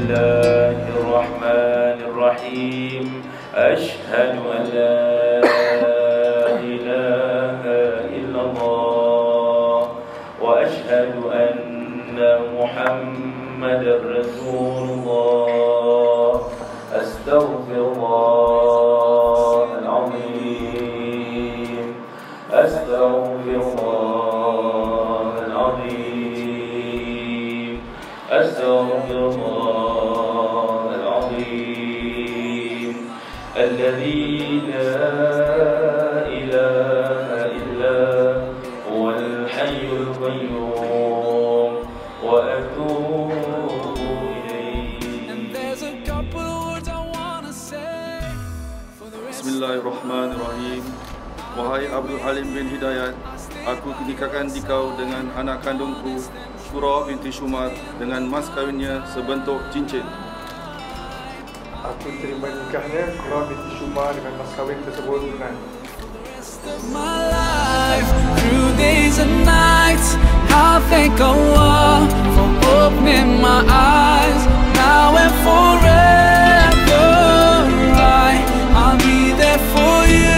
Bismillahirrahmanirrahim. Asyhadu an la ilaha illallah wa asyhadu anna Muhammadar Rasulullah. Astaghfirullahal azim. Astaghfirullahal azim. Astaghfirullahal azim. Alladzi la ilaha illa huwal hayyul qayyum wa atubu ilayhi. Bismillahirrahmanirrahim. Wahai Abdul Halim bin Hidayat, aku nikahkan dikau dengan anak kandungku Qurrah binti Shumar dengan mas kawinnya sebentuk cincin. Aku terima nikahnya Qurrah binti Shumar dengan mas kawin tersebut tunai. Through days and nights, I thank Allah for opening my eyes. Now and forever, I'll be there for you.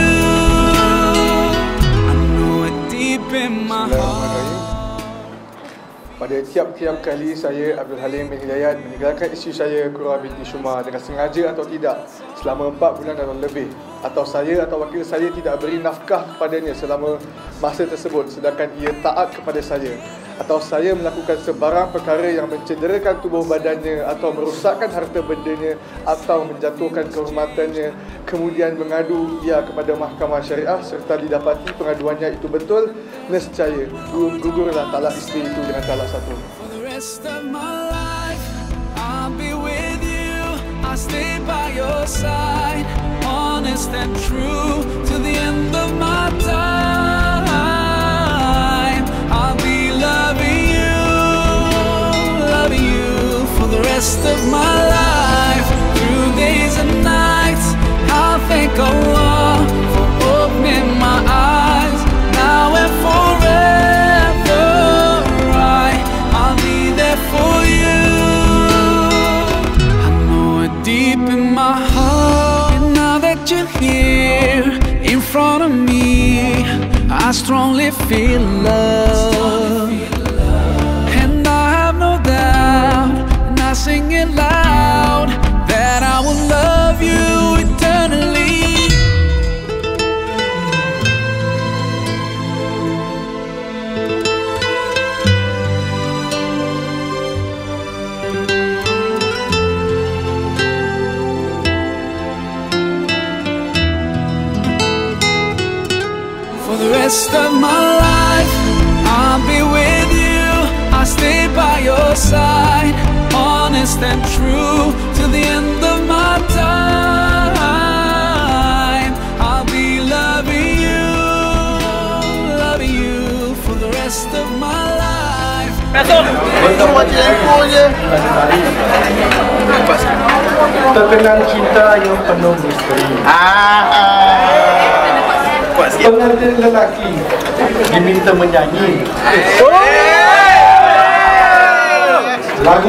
I know it deep in my heart. Pada tiap-tiap kali saya, Abdul Halim bin Hidayat, meninggalkan isteri saya Qurrah binti Shumar dengan sengaja atau tidak selama 4 bulan dan lebih, atau saya atau wakil saya tidak beri nafkah kepadanya selama masa tersebut sedangkan ia taat kepada saya, atau saya melakukan sebarang perkara yang mencederakan tubuh badannya atau merosakkan harta bendanya atau menjatuhkan kehormatannya, kemudian mengadu ia kepada mahkamah syariah serta didapati pengaduannya itu betul, nescaya gugurlah talak isteri itu dengan talak satu. For the rest of my life, I'll be with you. I'll stay by your side, honest and true to the end of my time. I'll be loving you for the rest of my life. Through days and nights, I'll thank Allah for opening my eyes. Now and forever, I'll be there for you. I know it deep in my heart. And now that you're here in front of me, I strongly feel love. And I have no doubt, and I sing it loud, that I will love you eternally. For the rest of my life, I'll be with you. I'll stay by your side, honest and true to the end of my time. I'll be loving you for the rest of my life. Terkenal cinta yang penuh misteri. Pengantin lelaki diminta menyanyi lagu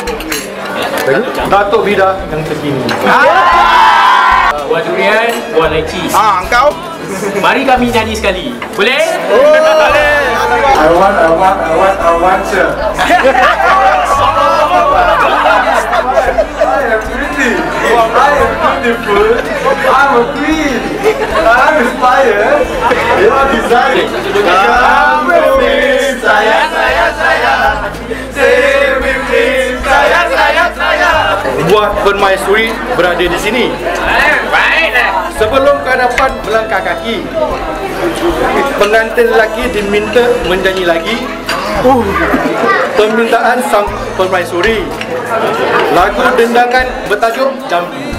Datuk Bida yang terkini. Buat durian, buat leci. Engkau? Mari kami nyanyi sekali. Boleh? Boleh. I want sir. I am pretty. I am beautiful. I'm a queen. I'm inspired. Your desire. Come with me, sayang. Stay with me, sayang. Buat permaisuri berada di sini. Baiklah. Sebelum kau dapat melangkah kaki, pengantin lelaki diminta menyanyi lagi permintaan sang permaisuri. Lagu dendangan bertajuk Jambi.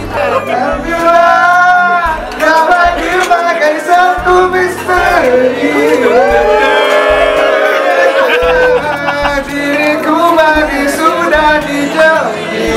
Kau bagi bagai satu misteri. Diriku bagi sudah dijauhi.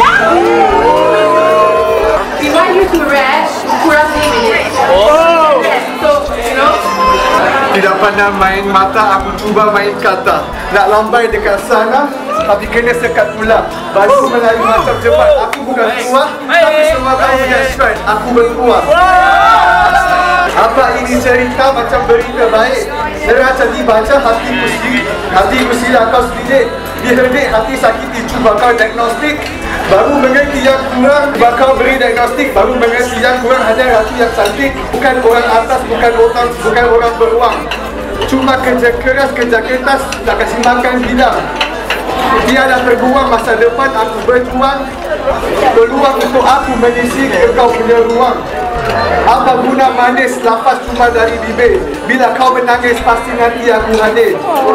We want you to rap Qurrah minutes. Oh! Yes, so, you know. Tidak pandai main mata, aku cuba main kata. Nak lambai dekat sana, tapi kena sekat pula. Baru Melayu macam cepat. Aku bukan kuah, tapi semua kau punya strike. Aku berkuah. Apa ini cerita macam berita baik? Neraca dibaca hatiku silap kau sedikit. Diherdik hati sakiti, cuba kau diagnostik. Baru mengerti yang kurang, bakal beri diagnostik. Baru mengerti yang kurang, hanya ratu yang cantik. Bukan orang atas, bukan orang beruang. Cuma kerja keras, kerja kertas, tak kasih makan bidang. Tiada terbuang masa depan, aku berjuang. Peluang untuk aku mengisi ke kau punya ruang. Apa guna manis, lafaz cuma dari bibir. Bila kau menangis, pasti nanti aku hadir.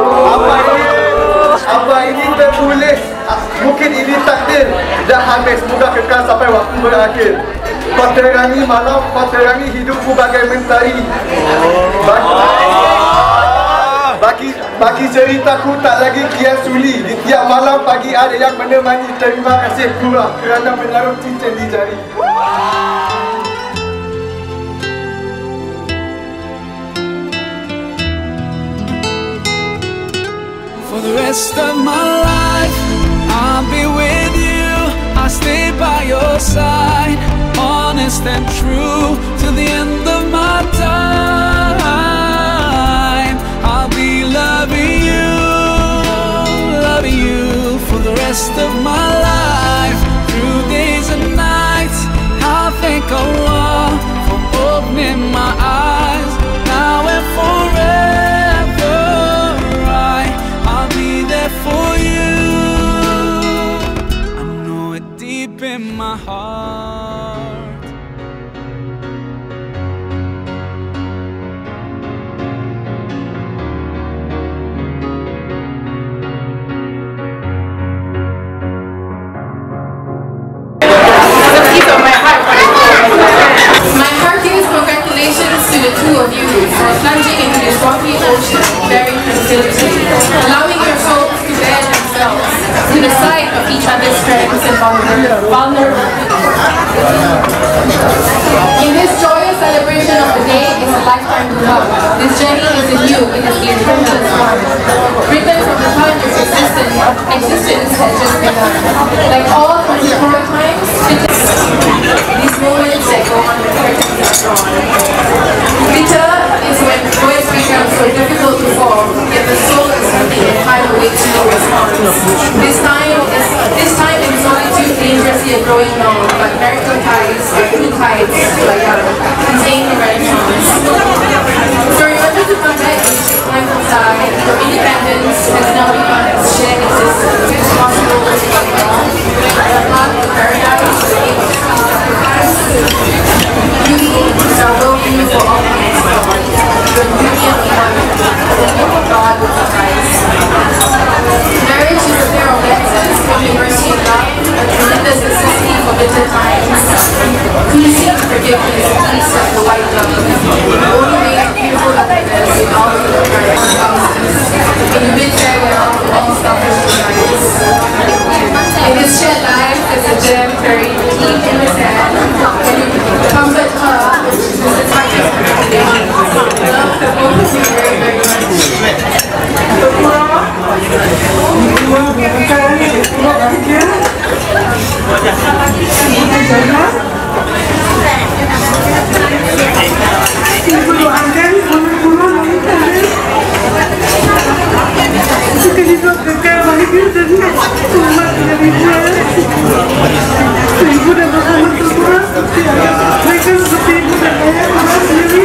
Apa ini tertulis? Mungkin ini takdir. Dah habis, moga kekal sampai waktu berakhir. Kau terangi malam, kau terangi hidupku bagai mentari. Bagi ceritaku tak lagi kian suli. Di tiap malam pagi ada yang menemani. Terima kasih Qurrah kerana menaruh cincin di jari. For the rest of my life, I'll be with you. I'll stay by your side, honest and true to the end of my time. I'll be loving you for the rest of my life. Through days and nights, I'll thank Allah for opening my eyes. Now and forever, I'll be there for you. I know it deep in my heart. My heart gives congratulations to the two of you for plunging into this rocky ocean bearing fertility, allowing your souls to bear themselves to the side of each other's strengths and vulnerabilities. In this joyous celebration of the day is a lifetime to love. This journey isn't new, it is the intention's one. Written from the time of existence has just begun. Like all contemporary times, these moments that go on when curtains are drawn. Bitter is when voice becomes so difficult to form, yet the soul is something and time awaits no response. This time in solitude dangerously a growing known, but marital ties are true tides like contain the renaissance. So remember to come back and take time outside. Your independence has now begun as shared existence. It's possible to come well. The path to paradise is the aim of beauty is our will for all things. The beauty of God, the name of God will suffice. Marriage is a pair of lenses, giving mercy and love, but tremendous necessity for bitter times. Please seek forgiveness, please set the white love. Only make beautiful happiness in all of the crimes and spouses. And you bid farewell to all selfish desires. In this shared life, there's a gem buried deep in the sand. When you comfort her, the touch of her today. Love the both of you very, very much. Ibu doakan pulang suka hidup kekal bahagia dan selamat dari dia. Ibu dan Muhammad terkurang mereka seperti ibu dan ayah orang sendiri.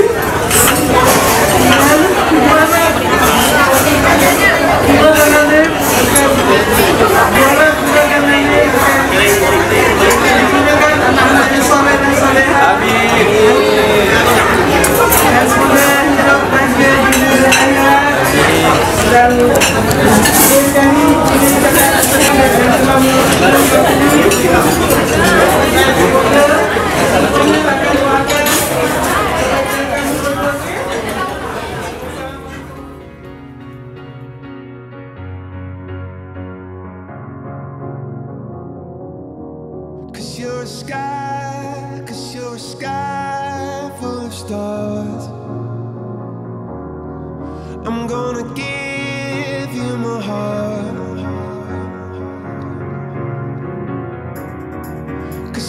Cause you're a sky full of stars. I'm gonna give you my heart.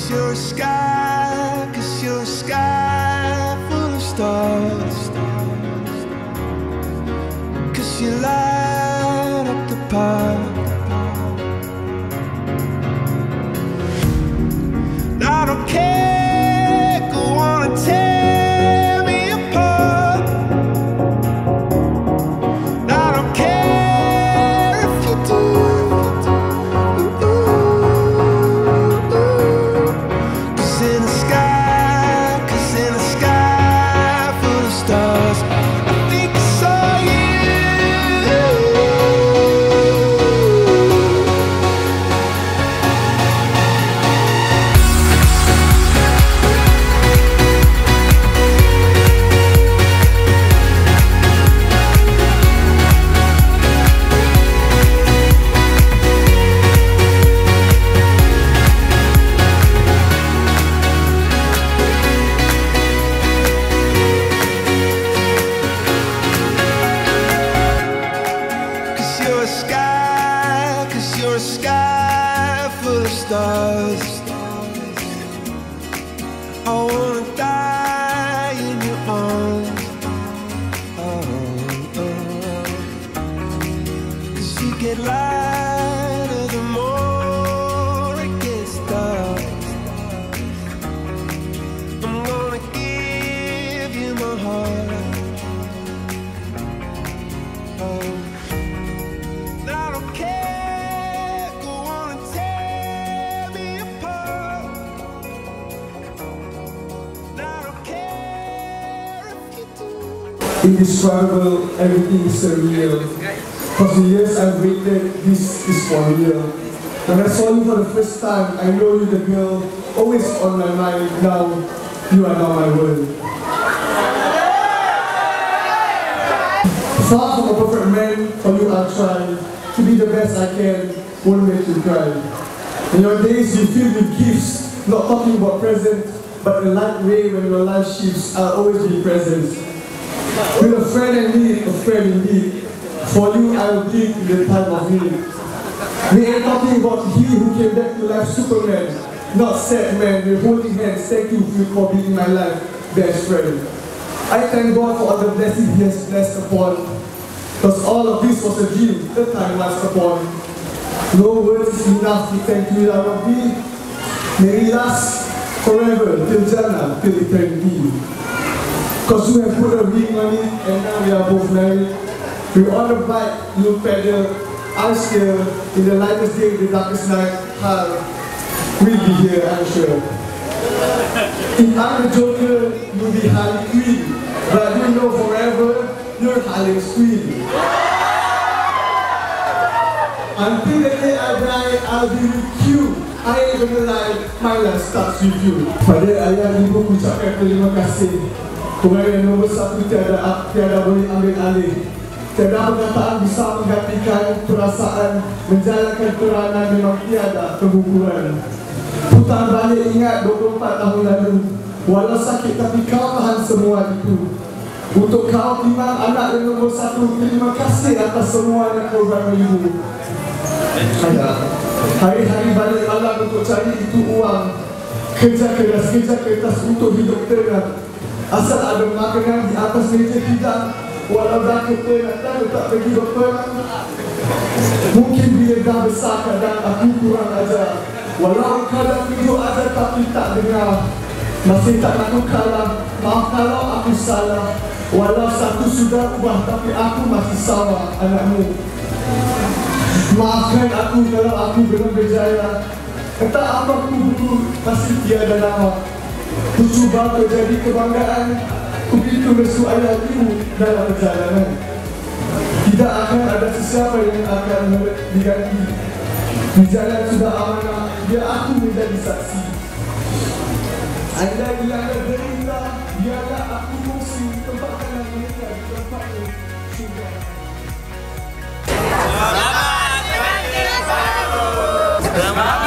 'Cause you're a sky, 'cause you're a sky full of stars. 'Cause you light up the park. I don't care, go on and tear me apart. I don't care if you do. Cause in the sky full of stars, I think I saw you. You're a sky full of stars. I wanna die in your arms. Cause you get lighter the more it gets dark. I'm gonna give you my heart. I don't care, go on and tear me apart. I don't care if you do. Indescribable, everything is surreal. For the years I've waited, this is for real. When I saw you for the first time, I know you're the girl, always on my mind. Now, you are now my world. Far from a perfect man, for you I'll try to be the best I can, won't make you cry. In your days you fill with gifts, not talking about present, but the light way when your life shifts, I'll always be present. With a friend in need, a friend indeed. For you I will give in the time of need. We ain't talking about he who came back to life, Superman, not sad man. We're holding hands, thank you for being my life best friend. I thank God for all the blessings He has blessed upon. Because all of this was a dream, the time was upon. No words is enough to thank you, Ya Rabbi. May it last forever, till Jannah, till eternity. Because you have put a ring on it, and now we are both married. We're on the bike, you pedal, I steer. In the lightest day, the darkest night, we'll be here, I'm sure. If I'm the Joker, you'll be Harley Quinn. But you know forever, you're Halim's queen. Until the day I die, I'll be with you. I ain't gonna lie, my life starts with you. Pada ayah ibu ucapkan terima kasih. Kurang yang nombor satu tiada boleh ambil alih. Tiada perkataan bisa menggantikan perasaan. Menjalankan peranan memang tiada pengukuran. Putar balik ingat 24 tahun lalu. Walau sakit tapi kau tahan semua itu. Untuk kau timang anak yang nombor satu, terima kasih atas semua yang kau korban ibu. Hari-hari balik malam untuk cari itu uang. Kerja keras untuk hidup tenang. Asal ada makanan di atas meja hidang. Walau dah kepenat dan tak pergi berperang. Mungkin bila dah besar kadang aku kurang ajar. Walau kadang video ada tapi tak dengar. Masih tak nak kalah, maaf kalau aku salah. Walau satu sudah ubah tapi aku masih sama anakmu. Maafkan aku kalau aku belum berjaya. Entah apa aku butuh masih tiada nama. Ku cuba menjadi kebanggaan. Ku pintu resu ayah ibu dalam perjalanan. Tidak akan ada sesiapa yang akan diganti. Di jalan sudah amanah, biar aku menjadi saksi. Anda hilang berindah, biarlah aku mengungsi tempat kanan mereka di tempat yang sudah. Selamat